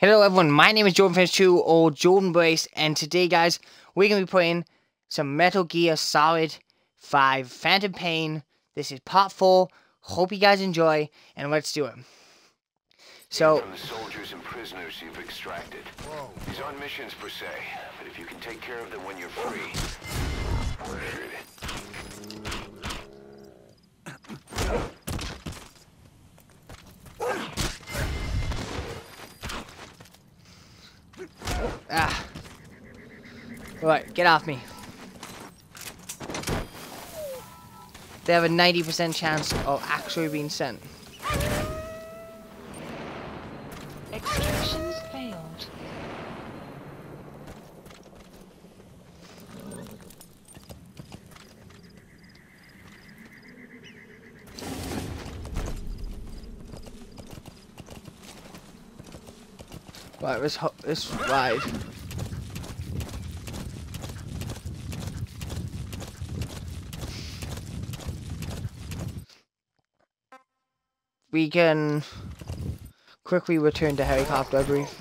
Hello everyone, my name is Jordan52 or Jordan Brace, and today guys, we're going to be playing some Metal Gear Solid 5 Phantom Pain. This is part 4, hope you guys enjoy, and let's do it. So, from the soldiers and prisoners you've extracted. These aren't missions per se, but if you can take care of them when you're free... Alright, get off me. They have a 90% chance of actually being sent. Extractions failed. Right, let's ride. We can quickly return to helicopter, I believe.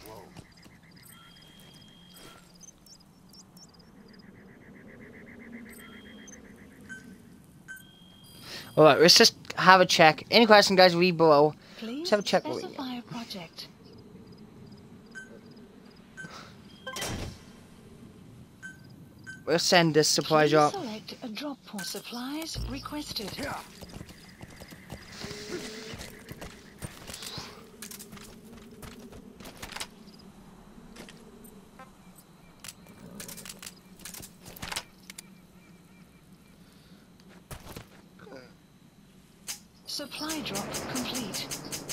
Alright, let's just have a check. Any questions, guys, read below. Please let's have a check. specify a project. Let's send this supply Please drop. select a drop for supplies requested. Supply drop complete.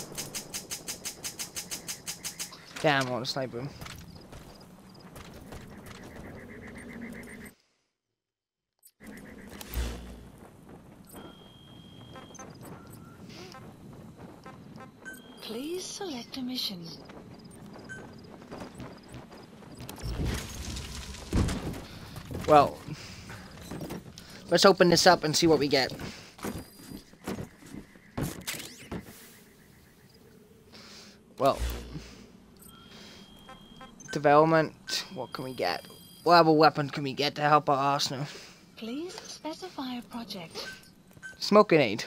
Damn, I want to sniper him. Please select a mission. Well, let's open this up and see what we get. Well, development, what can we get? What other weapon can we get to help our arsenal? Please specify a project. Smoke grenade.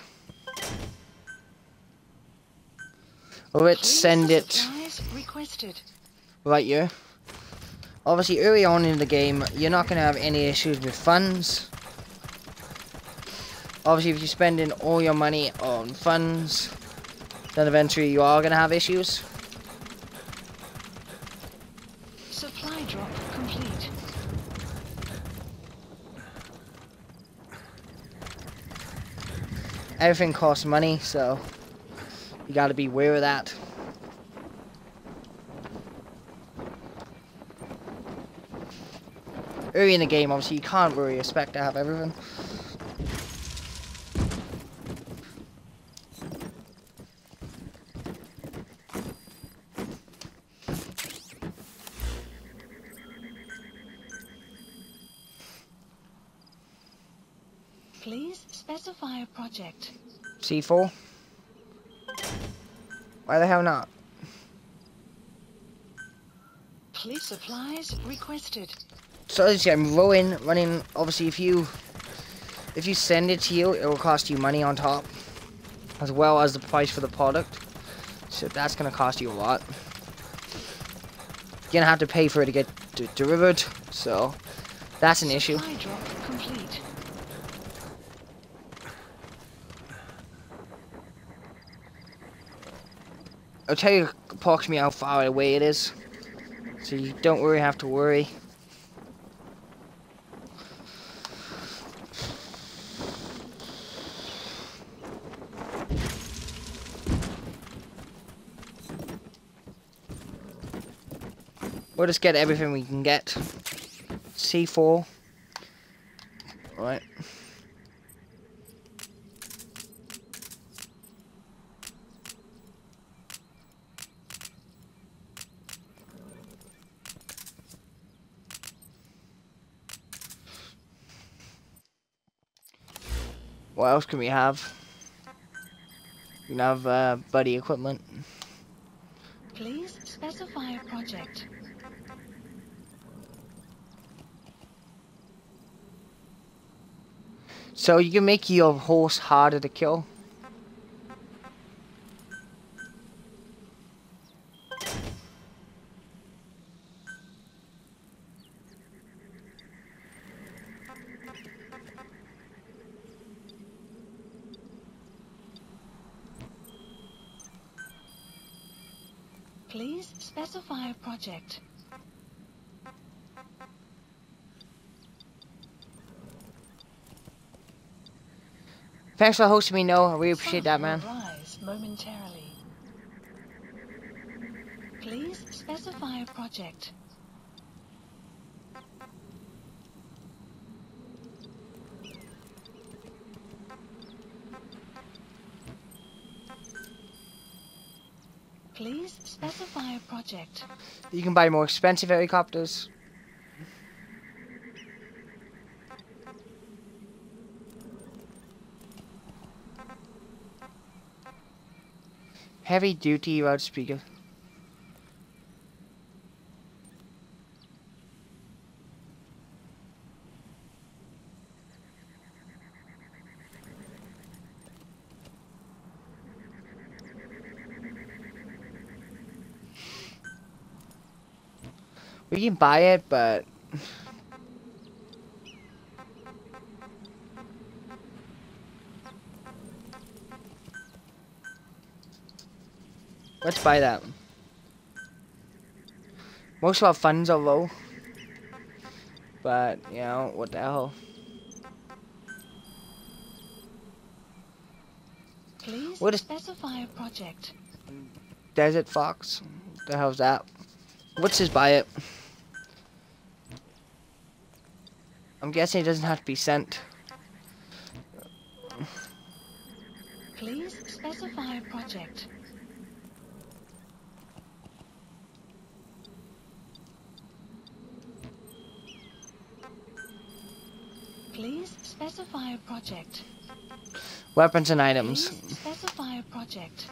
Let's send it Supplies requested. right here. Obviously, early on in the game, you're not going to have any issues with funds. Obviously, if you're spending all your money on funds, then eventually you are going to have issues. Supply drop complete. Everything costs money, so you got to be aware of that. Early in the game, obviously, you can't really expect to have everything. Please specify a project. C4? Why the hell not? Please supplies requested. So as you see, I'm running. Obviously, if you send it to you, it will cost you money on top, as well as the price for the product. So that's gonna cost you a lot. You're gonna have to pay for it to get delivered. So that's an issue. Supply drop complete. I'll tell you approximately how far away it is, so you don't really have to worry. We'll just get everything we can get. C4. Alright. What else can we have? We can have buddy equipment. Please specify a project. So you can make your horse harder to kill. Please specify a project. Thanks for hosting me, Noah. I really appreciate that, Sun man. will rise momentarily. Please specify a project. Please specify a project. You can buy more expensive helicopters. Heavy duty loudspeaker. We can buy it, but let's buy that. Most of our funds are low, but you know what the hell. Please What is specify a project. Desert Fox? What the hell's that? Let's just buy it. I'm guessing it doesn't have to be sent. Please specify a project. Please specify a project. Weapons and items. Please specify a project.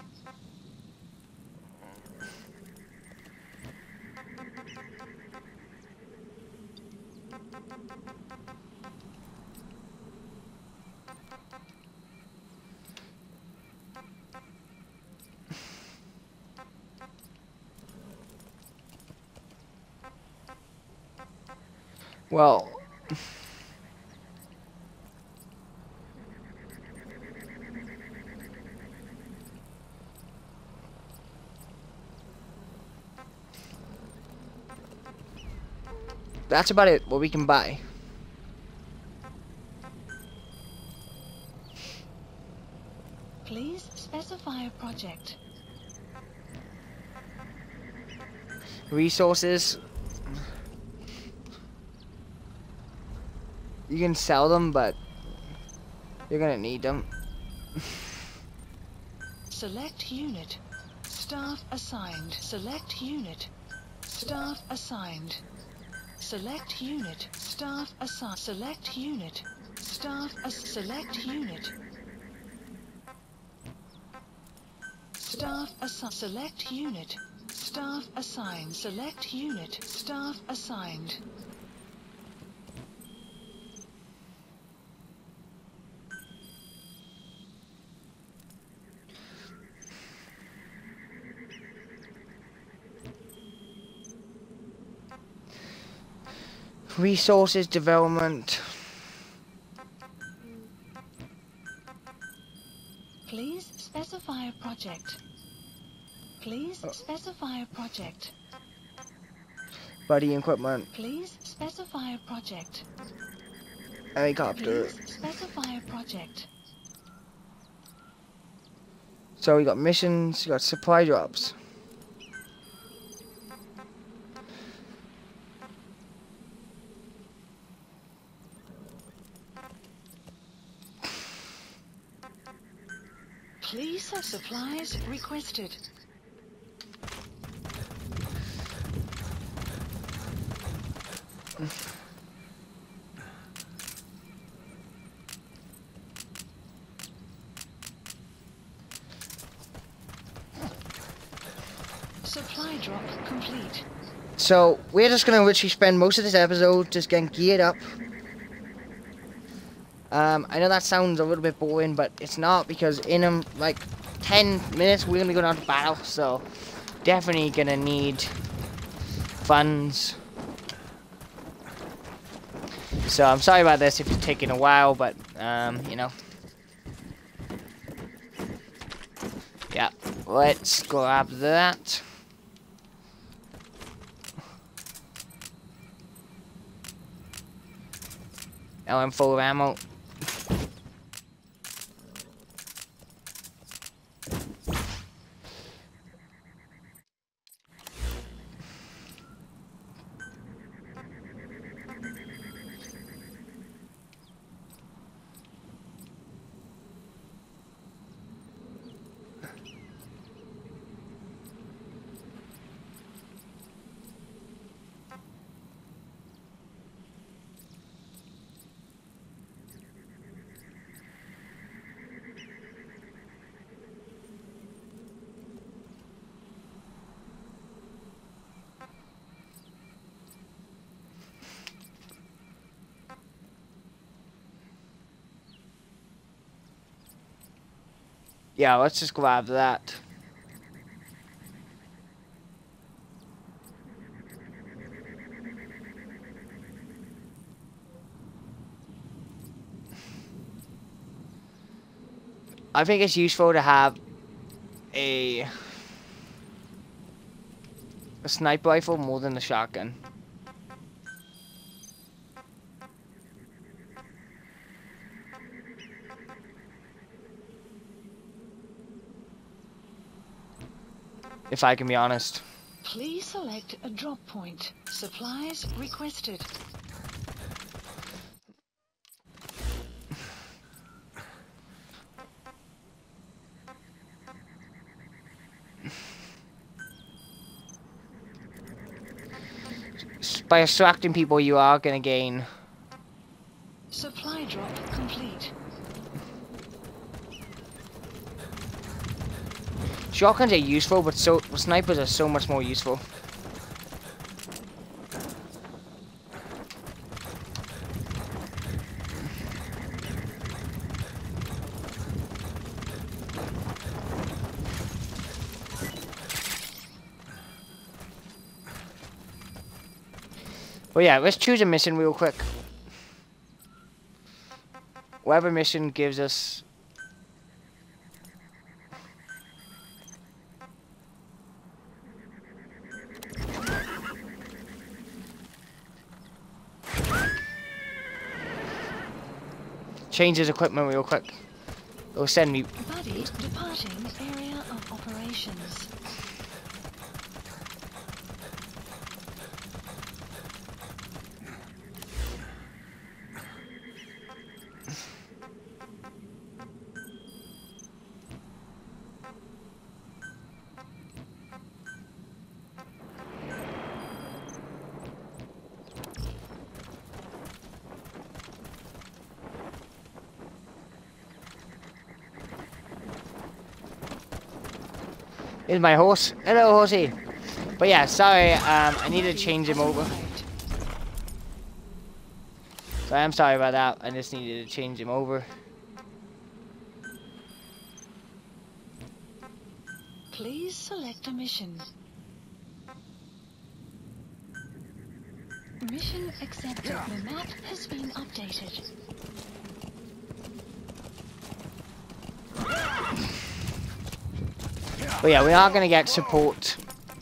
Well, that's about it. What we can buy. Please specify a project. Resources. You can sell them, but you're gonna need them. Select unit. Staff assigned. Select unit. Staff assigned. Select unit. Staff assigned. Select unit. Staff select unit. Staff assigned. Select unit. Staff assigned. Select unit. Staff assigned. Resources development. Please specify a project. Please specify a project. Buddy equipment. Please specify a project. Helicopter. Please specify a project. So we got missions, we got supply drops. Please have supplies requested. Supply drop complete. So we're just gonna literally spend most of this episode just getting geared up. I know that sounds a little bit boring, but it's not, because in like 10 minutes we're gonna be going on to battle. So definitely gonna need funds. So I'm sorry about this if it's taking a while, but you know. Yeah, let's grab that. Now I'm full of ammo. Yeah, let's just grab that. I think it's useful to have a sniper rifle more than a shotgun. If I can be honest. Please select a drop point. Supplies requested. By distracting people, you are going to gain. Supply drop complete. Shotguns are useful, but snipers are so much more useful. But yeah, let's choose a mission real quick. Whatever mission gives us... change his equipment real quick. It'll send me... Buddy departing area of operations. Here's my horse. Hello, horsey. But yeah, sorry, I need to change him over. So I'm sorry about that. I just needed to change him over. Please select a mission. Mission accepted. The map has been updated. But yeah, we are going to get support.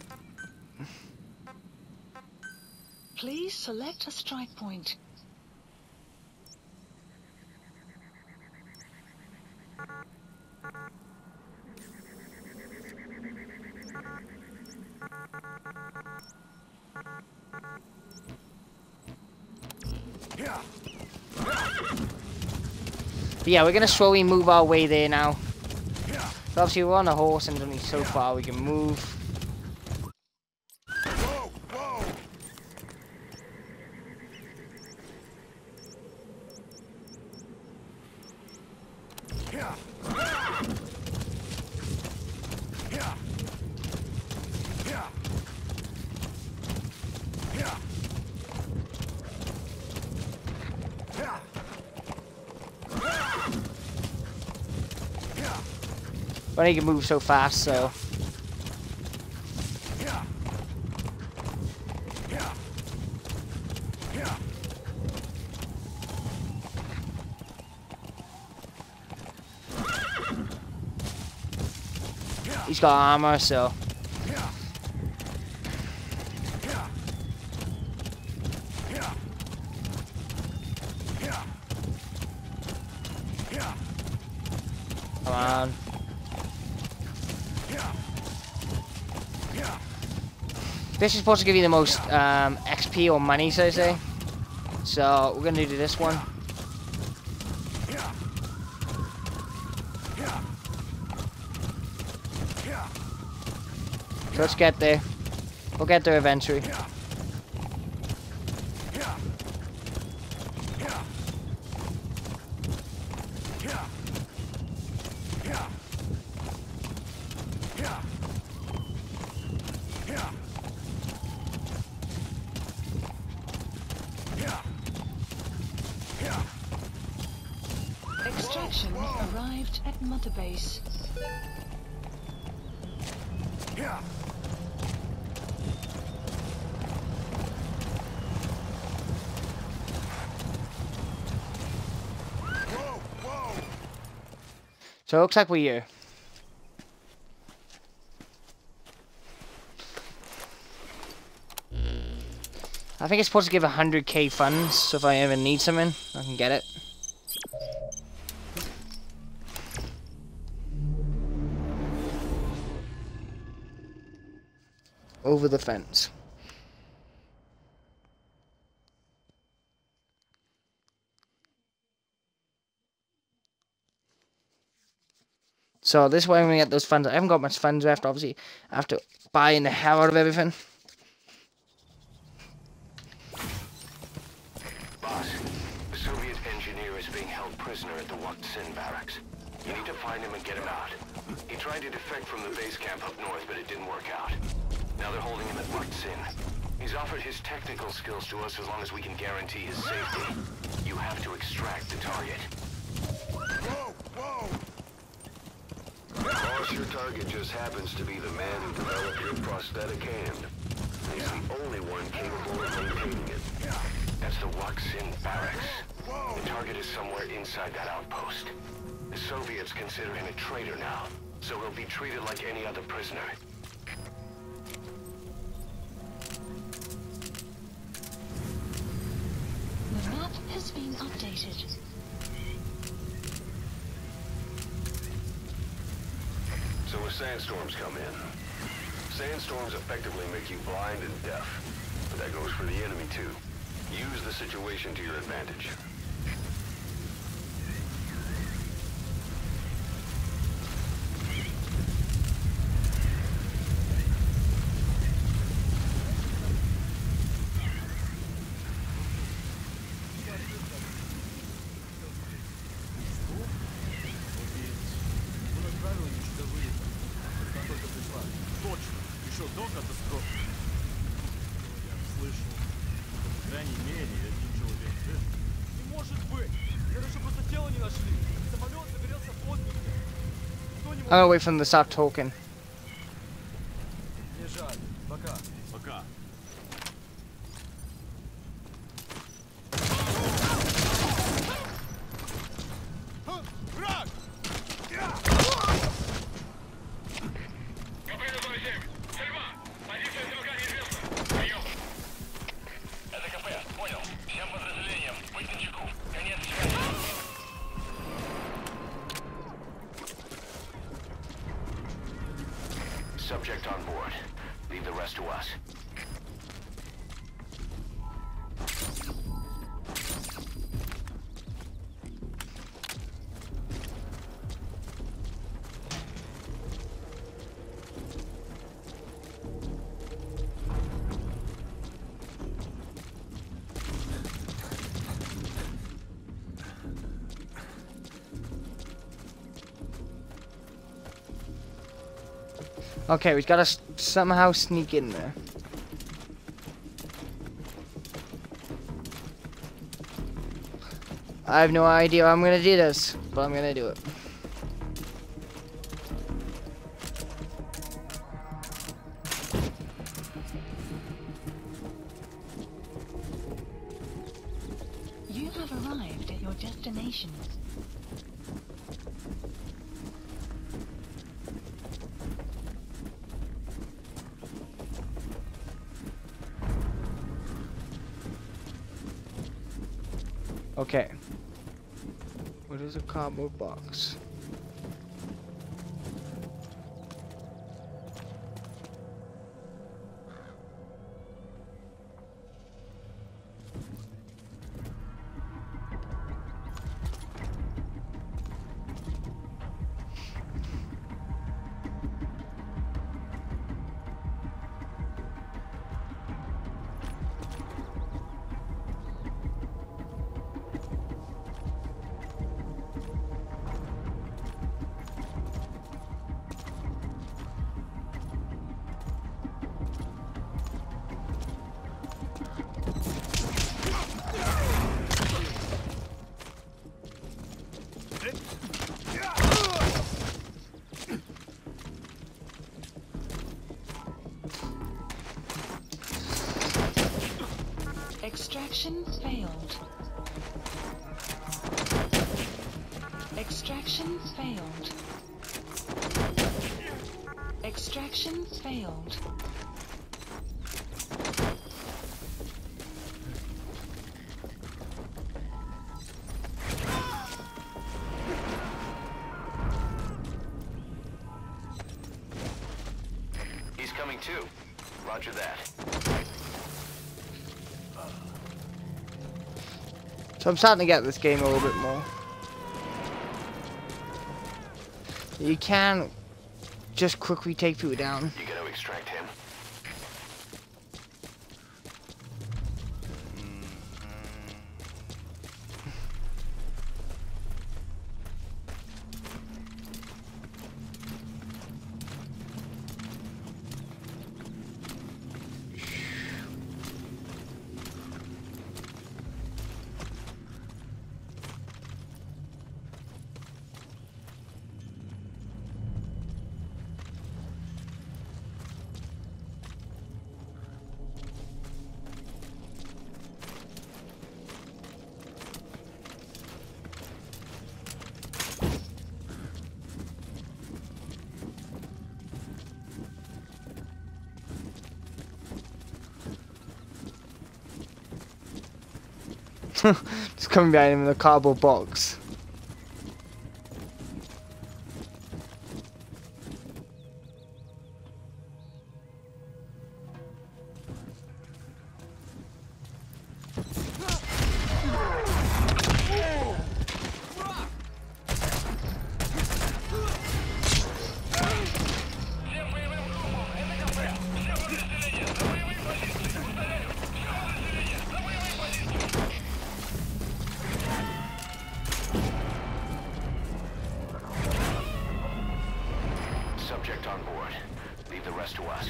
Please select a strike point. But yeah, we're going to slowly move our way there now. So obviously we're on a horse and there's only so far we can move. Whoa, whoa. Yeah. Yeah. Yeah. But he can move so fast, so. He's got armor, so. Come on. This is supposed to give you the most XP or money, so to say. So we're gonna do this one. Let's get there. We'll get there eventually. Extraction arrived at Mother Base. So it looks like we're here. I think it's supposed to give 100k funds, so if I ever need something, I can get it. Over the fence. So this way I'm gonna get those funds. I haven't got much funds left, obviously, after buying the hell out of everything. Boss, a Soviet engineer is being held prisoner at the Wak Sin barracks. You need to find him and get him out. He tried to defect from the base camp up north, but it didn't work out. Now they're holding him at Wak Sin. He's offered his technical skills to us as long as we can guarantee his safety. You have to extract the target. Whoa, whoa! Boss, your target just happens to be the man who developed your prosthetic hand. He's the only one capable of maintaining it. That's the Wak Sin barracks. The target is somewhere inside that outpost. The Soviets consider him a traitor now, so he'll be treated like any other prisoner. The map has been updated. So when sandstorms come in, sandstorms effectively make you blind and deaf. But that goes for the enemy too. Use the situation to your advantage. I'm gonna wait for them to stop talking. Subject on board. Leave the rest to us. Okay, we've got to somehow sneak in there. I have no idea how I'm gonna do this, but I'm gonna do it. destination. Okay. What is a cardboard box? Extraction failed. Extraction failed. Extraction failed. He's coming too. Roger that. So I'm starting to get this game a little bit more. You can just quickly take people down. You gotta extract him. Just coming behind him in a cardboard box. Subject on board. Leave the rest to us.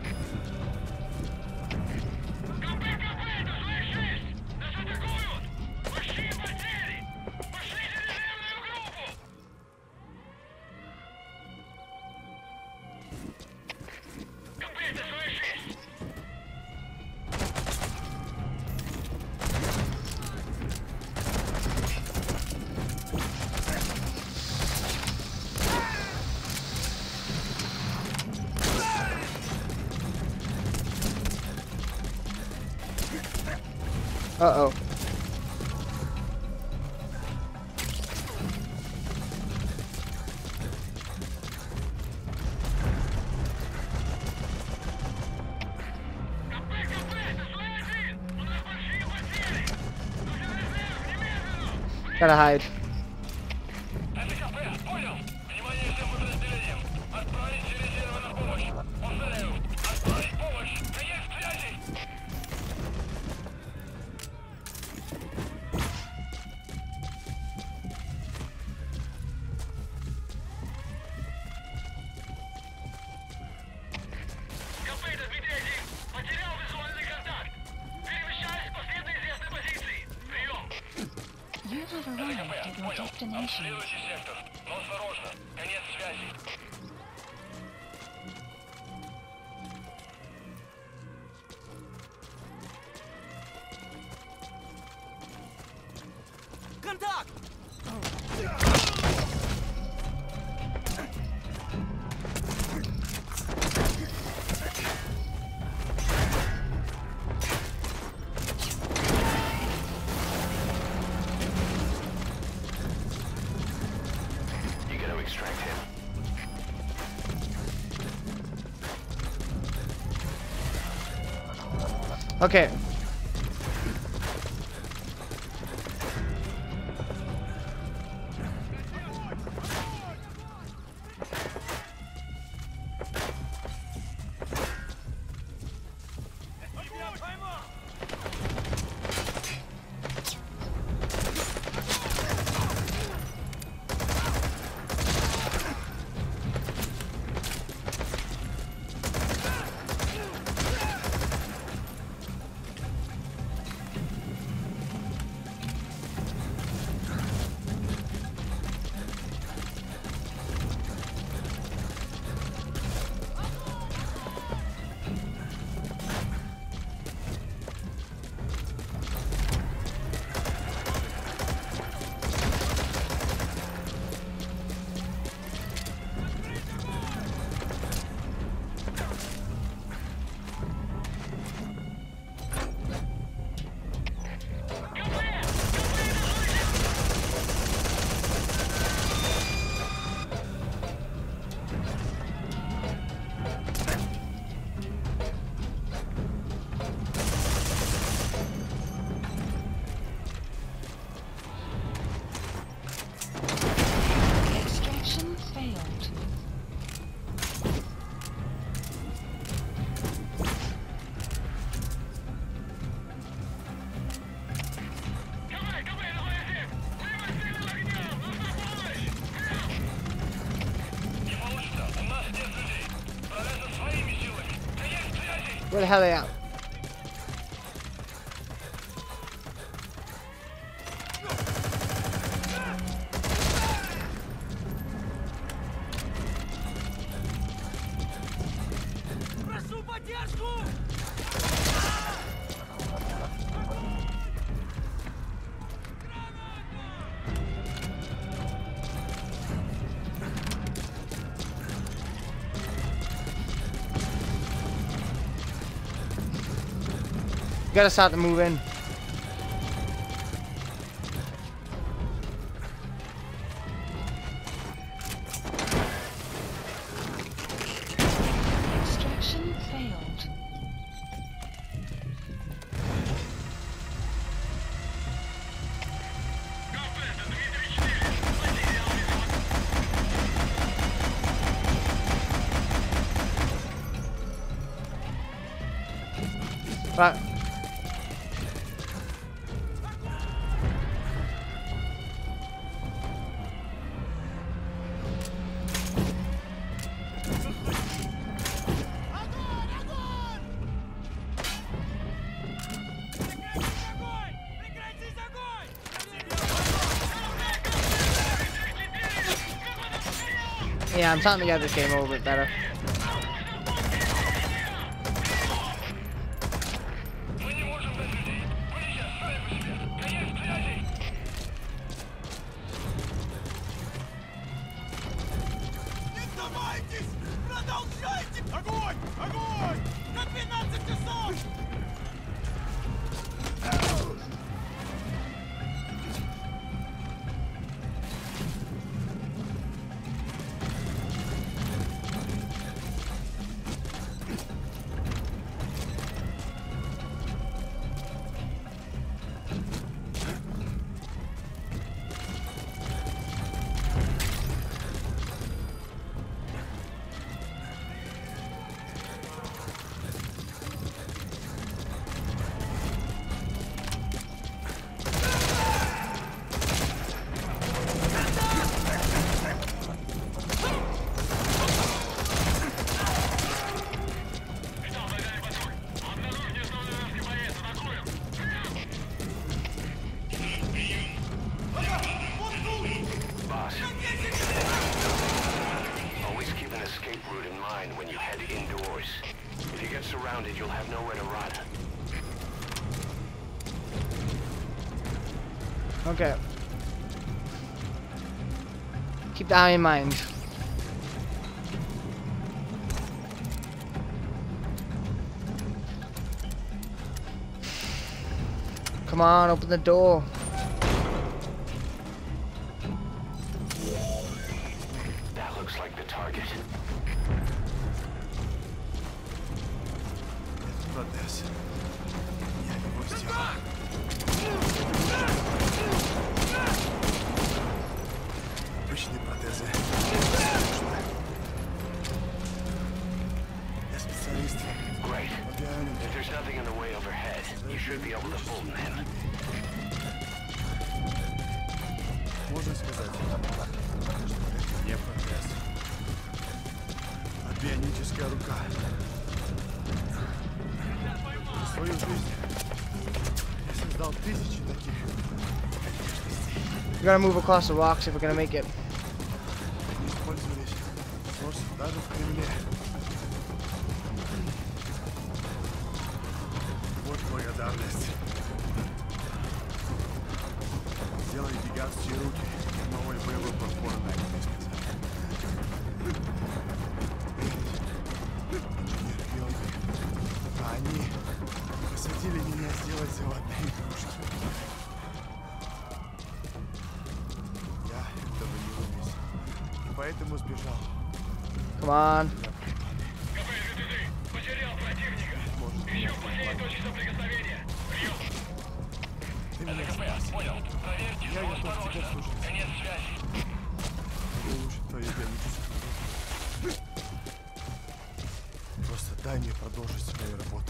Uh-oh. Gotta hide. You have arrived at your destination. Контакт! extract him. Okay. Extraction failed. Where the hell are they at? Прошу поддержку! Gotta start to move in. Extraction failed. Right. Прекратить огонь! Yeah, I'm starting to get this game a little bit better. Не сдавайтесь! Продолжайте! Огонь! Огонь! На 12 часов! Boss. Always keep an escape route in mind when you head indoors. If you get surrounded, you'll have nowhere to run. Okay. Keep that in mind. Come on, open the door. looks like the target. Протез. Я его сделал. Обычные протезы. Я специалист. Great. If there's nothing in the way overhead, you should be able to pull them. Можно сказать, что это не протез, а бионическая рука. За свою жизнь я создал тысячи таких. We gotta move across the rocks if we're gonna make it. Они использовались даже в Кремле. Вот благодарность. Сделай гигантские руки новой боевой платформы, как ты сказал. Инженер Хелги. А они посадили меня сделать заводные игрушки. Я этого не вынес. И поэтому сбежал. Come on. Ты меня спас. Я готов тебя слушать. Мне лучше твою бионическую. Просто дай мне продолжить свою работу.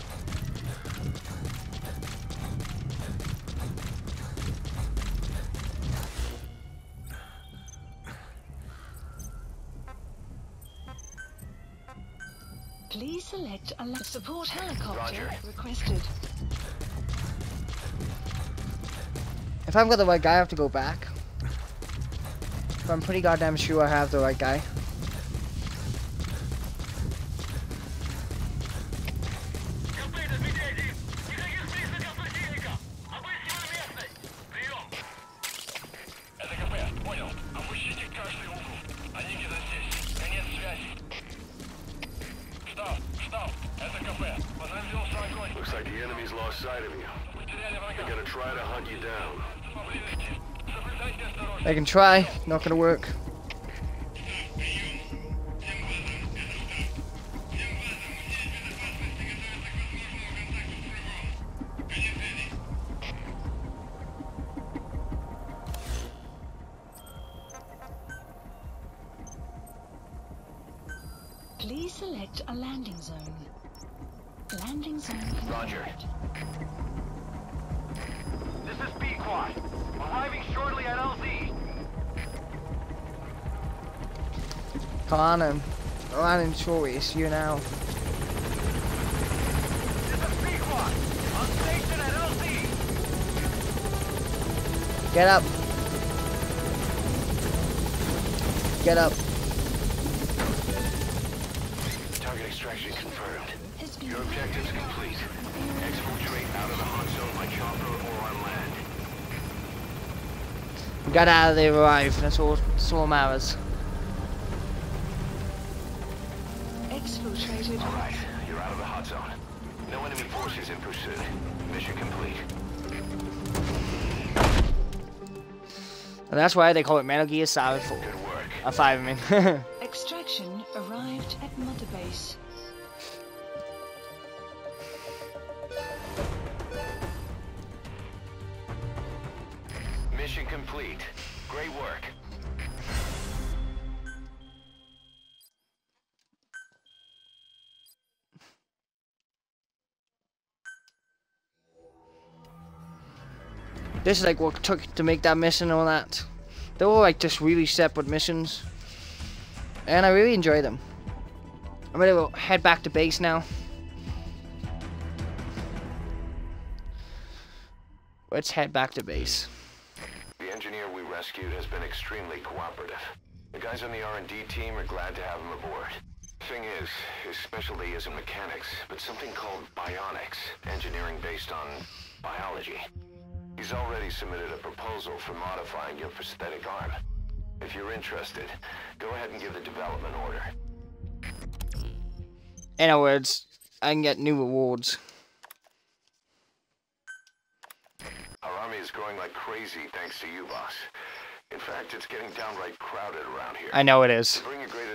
Please select a support helicopter Roger. requested. If I've got the right guy, I have to go back. But I'm pretty goddamn sure I have the right guy. Looks like the enemy's lost sight of you. They're gonna try to hunt you down. They can try, not gonna work. Please select a landing zone. Landing zone Roger. confirmed. This is Pequod. Arriving shortly at LZ. Come on in. Run in shortways, you now. This is Pequod. On station at LZ. Get up. Get up. Target extraction confirmed. Has been Your objective's complete. Exfiltrate out of the hot zone by chopper or on land. We got out of there alive. That's all matters. exfiltrated. All right, you're out of the hot zone. No enemy forces in pursuit. Mission complete. And that's why they call it Metal Gear Solid 4. Good work. 5, I mean. Extraction arrived at Mother Base. Mission complete. Great work. This is like what took to make that mission and all that. They were like just really separate missions. And I really enjoy them. I'm gonna head back to base now. Let's head back to base. The engineer we rescued has been extremely cooperative. The guys on the R&D team are glad to have him aboard. Thing is, his specialty isn't mechanics, but something called bionics, engineering based on biology. He's already submitted a proposal for modifying your prosthetic arm. If you're interested, go ahead and give the development order. In other words, I can get new rewards. Our army is growing like crazy thanks to you, boss. In fact, it's getting downright crowded around here. I know it is. To bring your greatest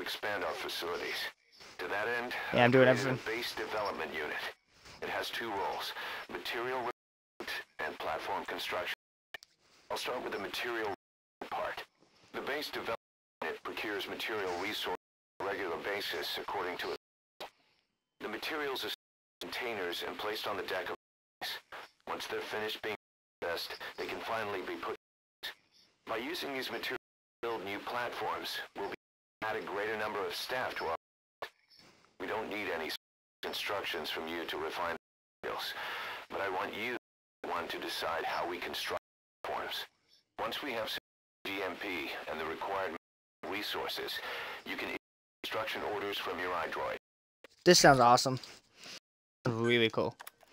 expand our facilities. To that end, Yeah, I'm doing I've created everything. a base development unit. It has two roles, material recruitment and platform construction. I'll start with the material part. The base development unit procures material resources on a regular basis according to it. The materials are containers and placed on the deck of the base. Once they're finished being processed, they can finally be put. By using these materials to build new platforms, we'll be add a greater number of staff to our. We don't need any instructions from you to refine materials, but I want you to decide how we construct platforms. Once we have GMP and the required resources, you can issue construction orders from your iDroid. This sounds awesome. Really cool.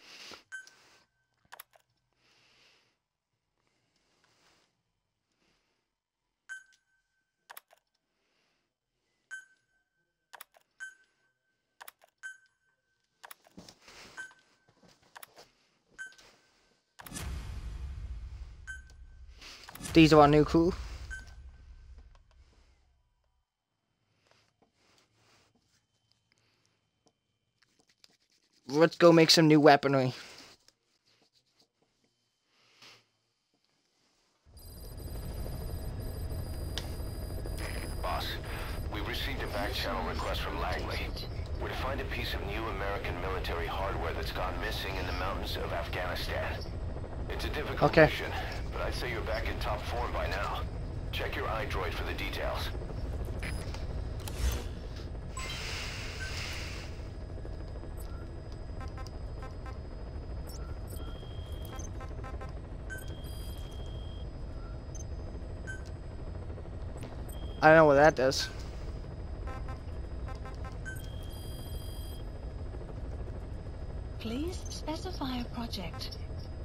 These are our new crew. Let's go make some new weaponry. Boss, we've received a back channel request from Langley. We're to find a piece of new American military hardware that's gone missing in the mountains of Afghanistan. It's a difficult mission, but I'd say you're back in top form by now. Check your iDroid for the details. I don't know what that does. Please specify a project.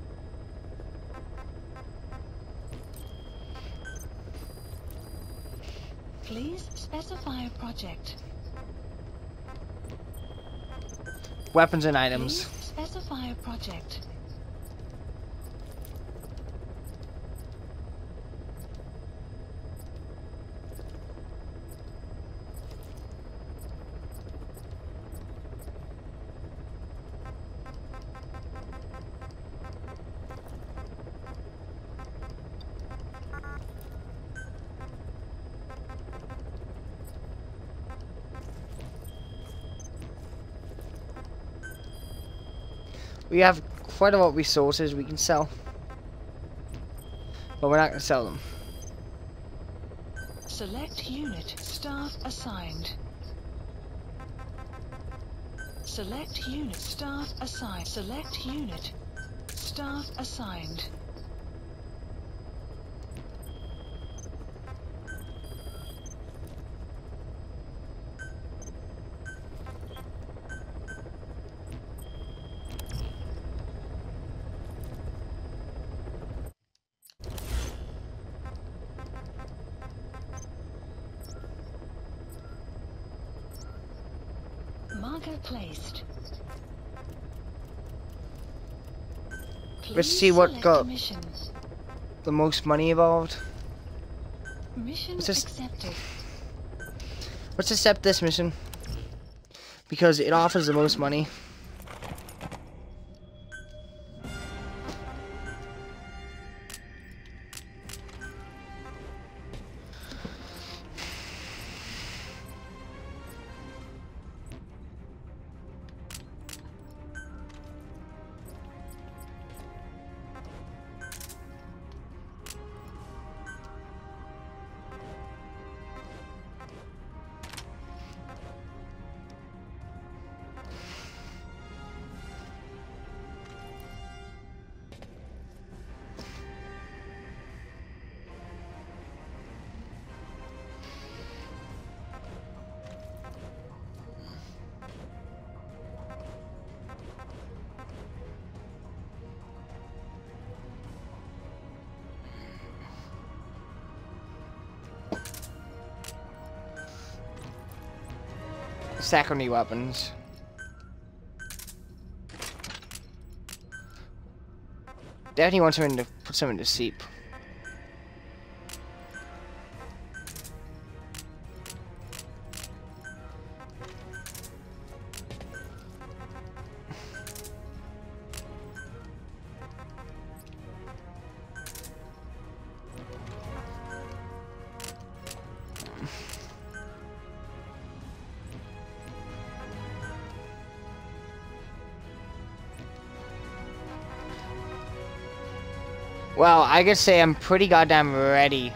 Please specify a project. Weapons and items. Please specify a project. We have quite a lot of resources we can sell, but we're not going to sell them. Select unit. Staff assigned. Select unit. Staff assigned. Select unit. Staff assigned. Marker placed. Let's Please see what select got mission. the most money involved. Mission Let's just- accepted. Let's accept this mission because it offers the most money. Stack on new weapons. Definitely want someone to put someone to sleep. Well, I could say I'm pretty goddamn ready.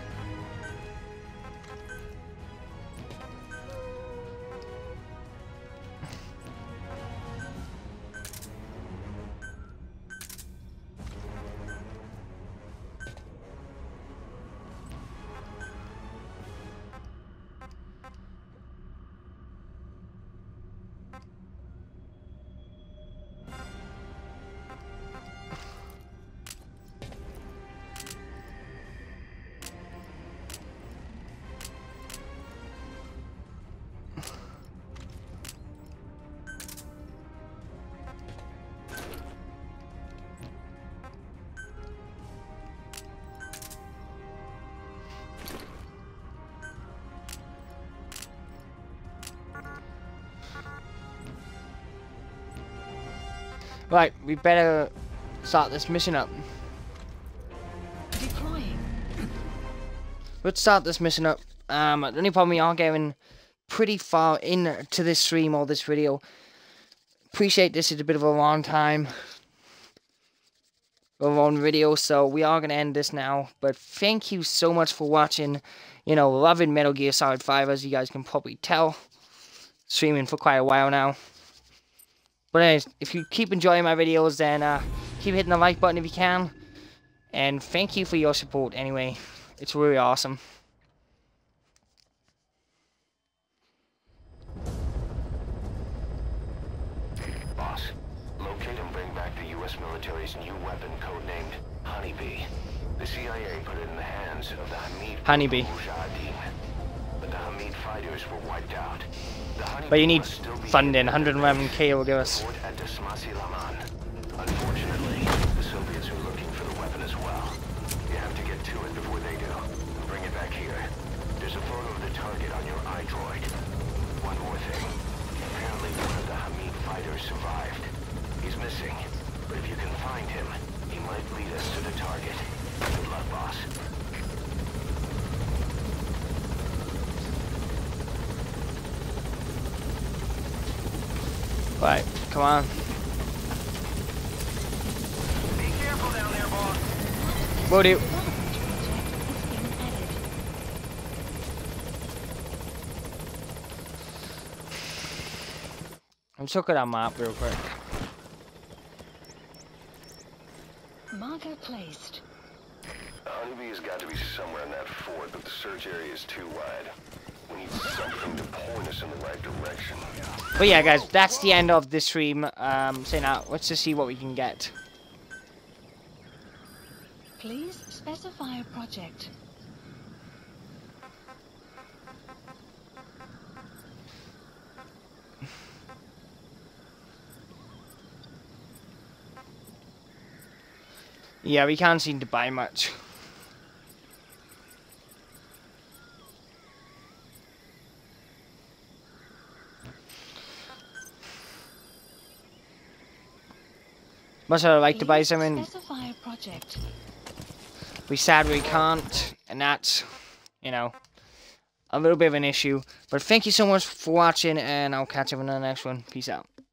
Right, we better start this mission up. Deploying. Let's start this mission up. The only problem, we are getting pretty far into this stream or this video. Appreciate this is a bit of a long time. A long video, so we are going to end this now. But thank you so much for watching. You know, loving Metal Gear Solid 5, as you guys can probably tell. Streaming for quite a while now. But anyways, if you keep enjoying my videos, then keep hitting the like button if you can. And thank you for your support anyway. It's really awesome. Boss, locate and bring back the U.S. military's new weapon codenamed Honeybee. The CIA put it in the hands of the Hamid Honeybee. Mujahideen. But the Hamid fighters were wiped out. But you need funding. 111k will give us. Unfortunately, the Soviets are looking for the weapon as well. You have to get to it before they do. Bring it back here. There's a photo of the target on your iDroid. One more thing. Apparently one of the Hamid fighters survived. He's missing. But if you can find him, he might lead us to the target. Good luck, boss. Right, come on. Be careful down there, boss. Will do. I'm just looking at that map real quick. Marker placed. Honeybee has got to be somewhere in that fort, but the search area is too wide. We need something to point us in the right direction. But yeah, guys, that's the end of this stream. So now, let's just see what we can get. Please specify a project. Yeah, we can't seem to buy much. Much I'd like to buy something. Specify a project. We sadly can't, and that's, you know, a little bit of an issue. But thank you so much for watching, and I'll catch you in the next one. Peace out.